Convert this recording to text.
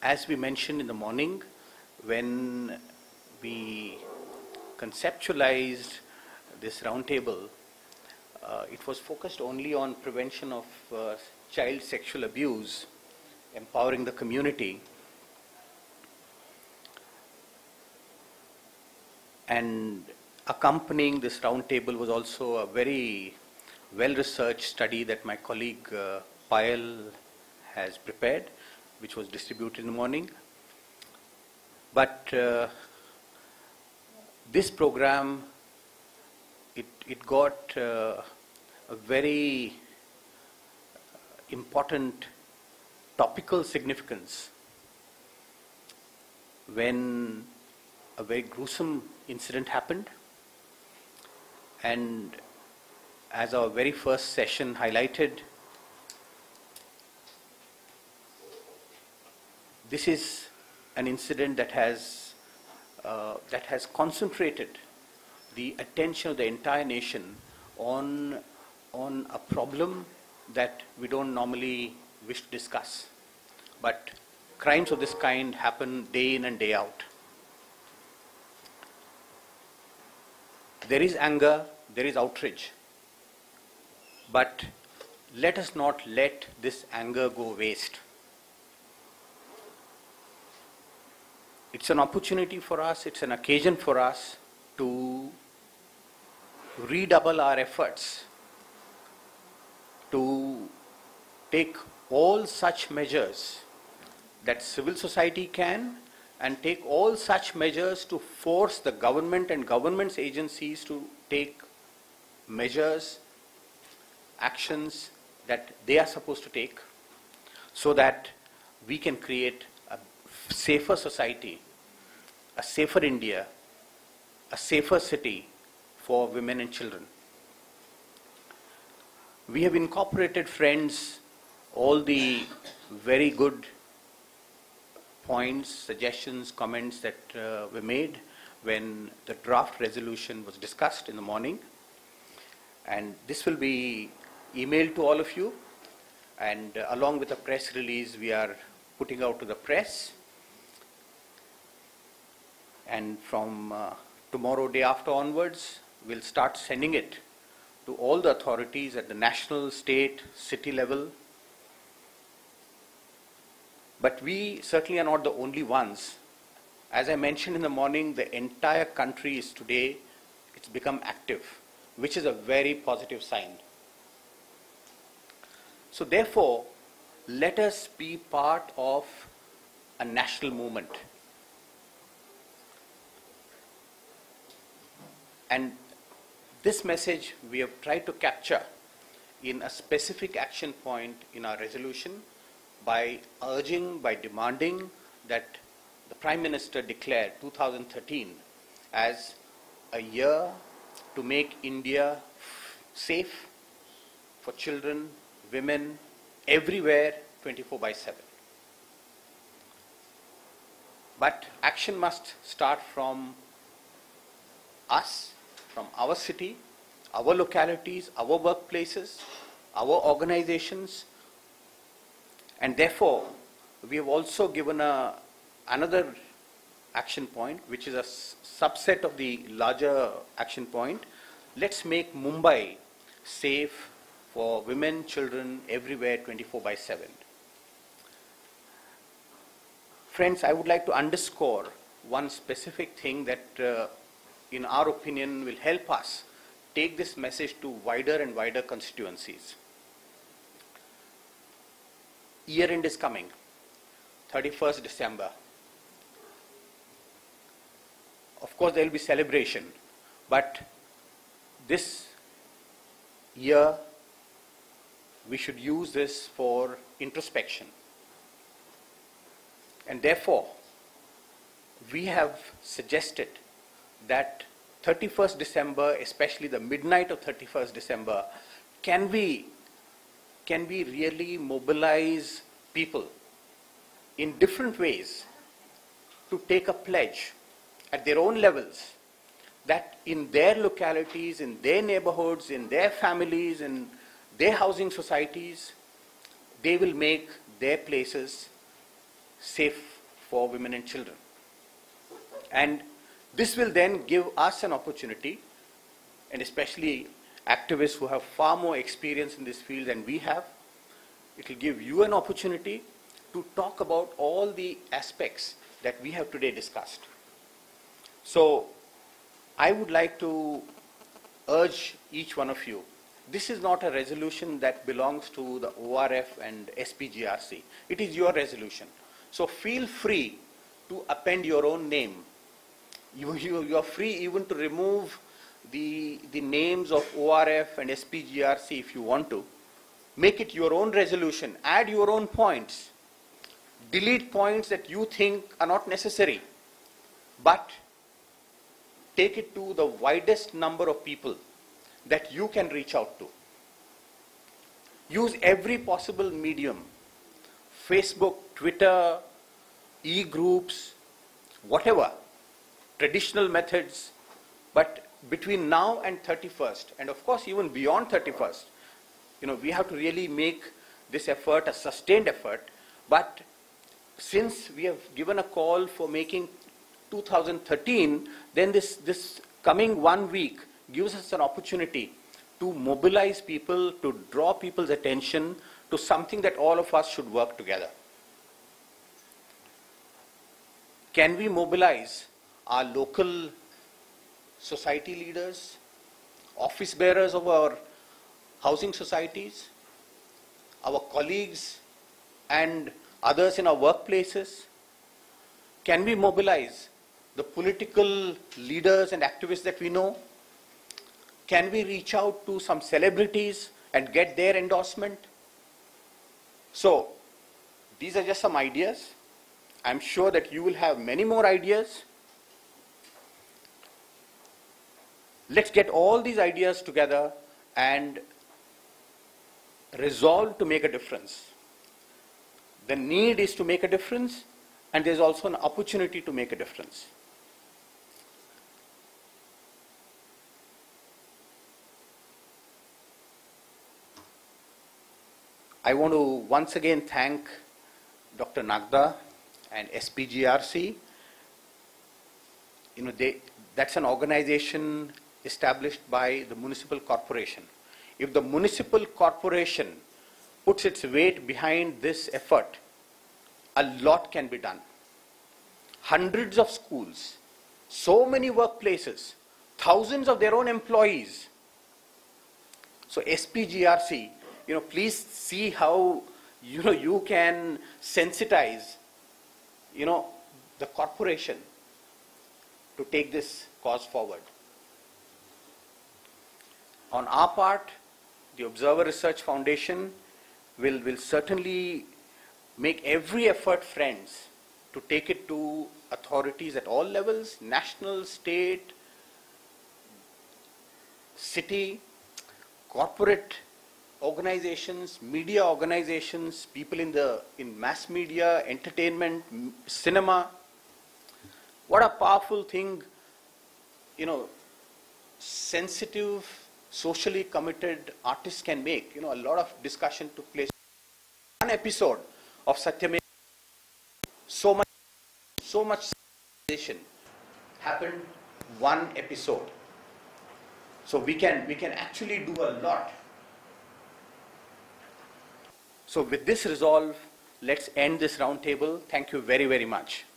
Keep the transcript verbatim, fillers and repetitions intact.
as we mentioned in the morning, when we conceptualized this roundtable, uh, it was focused only on prevention of uh, child sexual abuse, empowering the community, and accompanying this roundtable was also a very well-researched study that my colleague uh, Payal has prepared, which was distributed in the morning. But uh, this program, it, it got uh, a very important topical significance when a very gruesome incident happened. And as our very first session highlighted, this is an incident that has, uh, that has concentrated the attention of the entire nation on, on a problem that we don't normally wish to discuss. But crimes of this kind happen day in and day out. There is anger, there is outrage, but let us not let this anger go waste. It's an opportunity for us, it's an occasion for us to redouble our efforts to take all such measures that civil society can, and take all such measures to force the government and government's agencies to take measures, actions that they are supposed to take, so that we can create a safer society, a safer India, a safer city for women and children. We have incorporated, friends, all the very good points, suggestions, comments that uh, were made when the draft resolution was discussed in the morning. And this will be emailed to all of you, and uh, along with a press release we are putting out to the press. And from uh, tomorrow, day after onwards, we'll start sending it to all the authorities at the national, state, city level. But we certainly are not the only ones. As I mentioned in the morning, the entire country is today, it's become active, which is a very positive sign. So therefore, let us be part of a national movement. And this message we have tried to capture in a specific action point in our resolution by urging, by demanding that the Prime Minister declare two thousand thirteen as a year to make India safe for children, women, everywhere, twenty-four by seven. But action must start from us, from our city, our localities, our workplaces, our organizations. And therefore, we have also given a, another action point, which is a subset of the larger action point. Let's make Mumbai safe for women, children, everywhere, twenty-four by seven. Friends, I would like to underscore one specific thing that, uh, in our opinion, will help us take this message to wider and wider constituencies. Year end is coming, thirty-first December. Of course, there will be celebration, but this year we should use this for introspection. And therefore, we have suggested that thirty-first December, especially the midnight of thirty-first December, can we, can we really mobilize people in different ways to take a pledge at their own levels that in their localities, in their neighborhoods, in their families, in their housing societies, they will make their places safe for women and children. And this will then give us an opportunity, and especially activists who have far more experience in this field than we have, it will give you an opportunity to talk about all the aspects that we have today discussed. So I would like to urge each one of you, this is not a resolution that belongs to the O R F and S P G R C. It is your resolution. So feel free to append your own name. You, you, you are free even to remove the, the names of O R F and S P G R C if you want to. Make it your own resolution. Add your own points. Delete points that you think are not necessary. But take it to the widest number of people that you can reach out to. Use every possible medium. Facebook, Twitter, e-groups, whatever. Traditional methods. But between now and thirty-first, and of course even beyond thirty-first, you know, we have to really make this effort a sustained effort. But since we have given a call for making two thousand thirteen, then this, this coming one week gives us an opportunity to mobilize people, to draw people's attention to something that all of us should work together. Can we mobilize our local society leaders, office bearers of our housing societies, our colleagues and others in our workplaces? Can we mobilize the political leaders and activists that we know? Can we reach out to some celebrities and get their endorsement? So, these are just some ideas. I'm sure that you will have many more ideas. Let's get all these ideas together and resolve to make a difference. The need is to make a difference, and there's also an opportunity to make a difference. I want to once again thank Doctor Nagda and S P G R C. You know, they, that's an organization established by the municipal corporation. If the municipal corporation puts its weight behind this effort, a lot can be done. Hundreds of schools, so many workplaces, thousands of their own employees. So S P G R C, you know, please see how, you know, you can sensitize, you know, the corporation to take this cause forward. On our part, the Observer Research Foundation will, will certainly make every effort, friends, to take it to authorities at all levels, national, state, city, corporate organizations, media organizations, people in the in mass media, entertainment, cinema. What a powerful thing, you know, sensitive, socially committed artists can make. You know, a lot of discussion took place. One episode of Satyameva, so much, so much happened. One episode. So we can we can actually do a lot. So with this resolve, let's end this round table. Thank you very, very much.